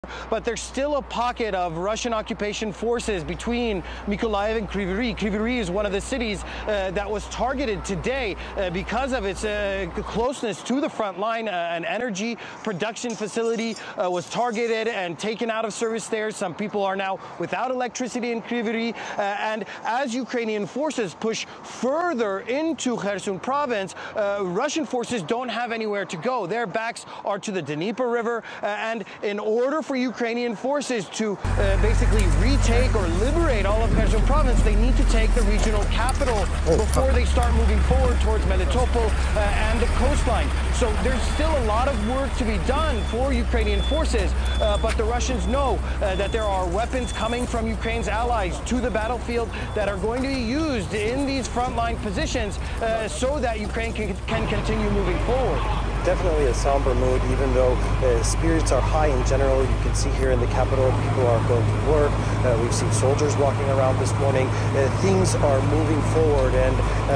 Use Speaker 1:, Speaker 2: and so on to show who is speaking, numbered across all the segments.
Speaker 1: But there's still a pocket of Russian occupation forces between Mykolaiv and Kryvyi Rih. Kryvyi Rih is one of the cities that was targeted today because of its closeness to the front line. An energy production facility was targeted and taken out of service there. Some people are now without electricity in Kryvyi Rih. And as Ukrainian forces push further into Kherson province, Russian forces don't have anywhere to go. Their backs are to the Dnieper River. And in order for Ukrainian forces to basically retake or liberate all of Kherson province, they need to take the regional capital before they start moving forward towards Melitopol and the coastline. So there's still a lot of work to be done for Ukrainian forces, but the Russians know that there are weapons coming from Ukraine's allies to the battlefield that are going to be used in these frontline positions so that Ukraine can continue moving forward.
Speaker 2: Definitely a somber mood, even though spirits are high in general. You can see here in the capital, people are going to work. We've seen soldiers walking around this morning. Things are moving forward, and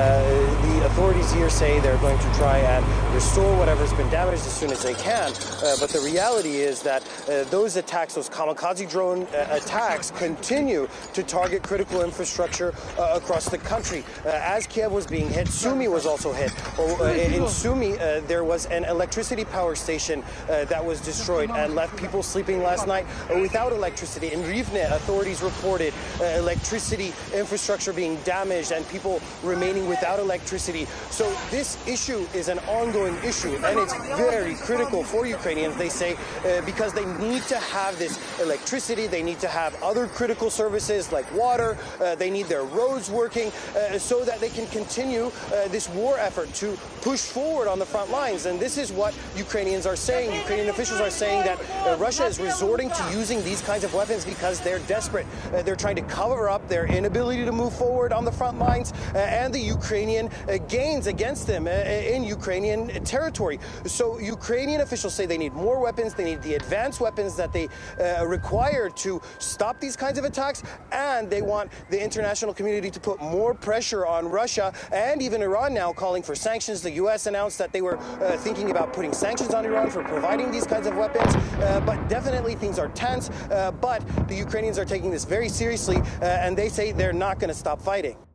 Speaker 2: the authorities here say they're going to try and restore whatever's been damaged as soon as they can. But the reality is that those attacks, those kamikaze drone attacks, continue to target critical infrastructure across the country. As Kyiv was being hit, Sumy was also hit. In Sumy, there was an electricity power station that was destroyed and left people sleeping last night without electricity. In Rivne, authorities reported electricity infrastructure being damaged and people remaining without electricity. So this issue is an ongoing issue, and it's very critical for Ukrainians, they say, because they need to have this electricity, they need to have other critical services like water, they need their roads working so that they can continue this war effort to push forward on the front lines. And this is what Ukrainians are saying. Ukrainian officials are saying that Russia is resorting to using these kinds of weapons because they're desperate. They're trying to cover up their inability to move forward on the front lines and the Ukrainian gains against them in Ukrainian territory. So Ukrainian officials say they need more weapons, they need the advanced weapons that they require to stop these kinds of attacks, and they want the international community to put more pressure on Russia and even Iran now calling for sanctions. The U.S. announced that they were thinking about putting sanctions on Iran for providing these kinds of weapons, but definitely things are tense, but the Ukrainians are taking this very seriously, and they say they're not going to stop fighting.